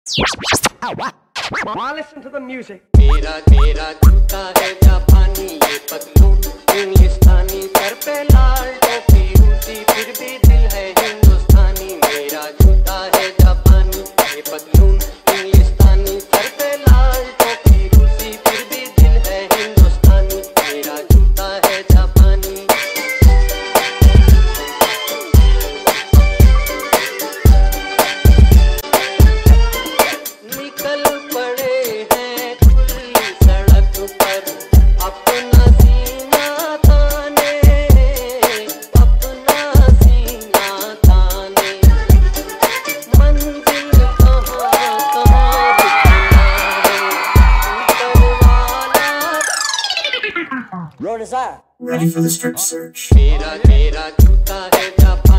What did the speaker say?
Now listen to the music. मेरा मेरा जूता है जापानी, ये पतलून इंग्लिस्तानी, सर पे लाल टोपी रूसी, फिर भी दिल है हिंदुस्तानी। मेरा जूता है जापानी, ये पतलून इंग्लिस्तानी, सर पे लाल टोपी रूसी, फिर भी दिल है हिंदुस्तानी। मेरा जूता है जापानी। निकल पड़े हैं खुली सड़क पर, अपना सीना ताने, अपना सीना ताने। मंजिल कहाँ कहाँ दिखना है, ऊपर वाला। Roll this out. Ready for the strip search. मेरा मेरा जूता है जापानी।